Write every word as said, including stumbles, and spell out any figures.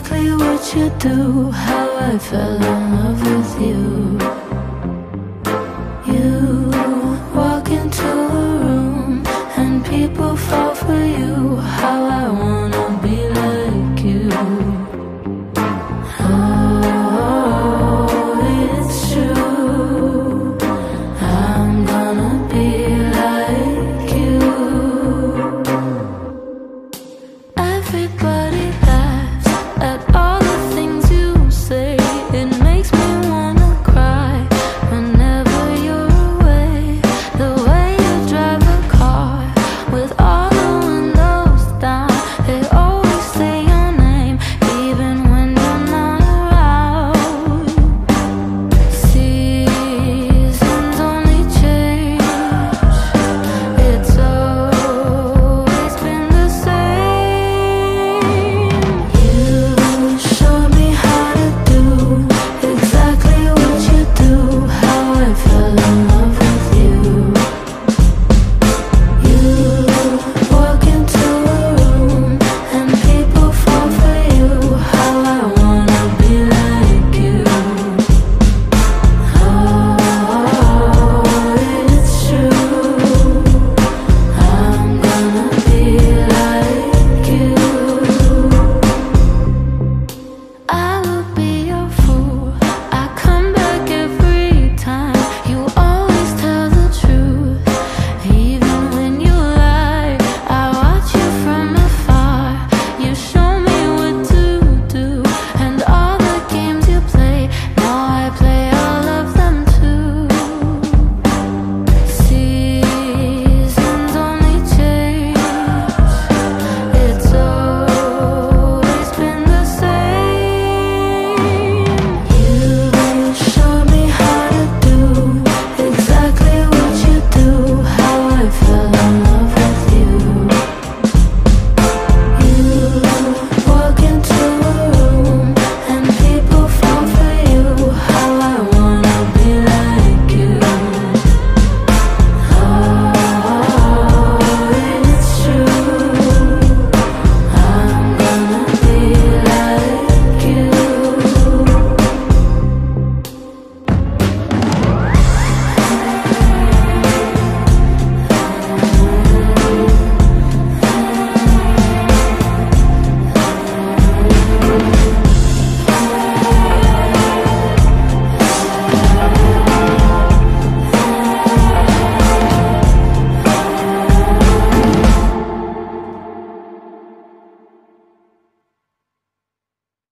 exactly what you do, how I fell in love with you. You walk into a room and people fall for you, how I wanna be like you. Oh, it's true, I'm gonna be like you. Everybody laughs at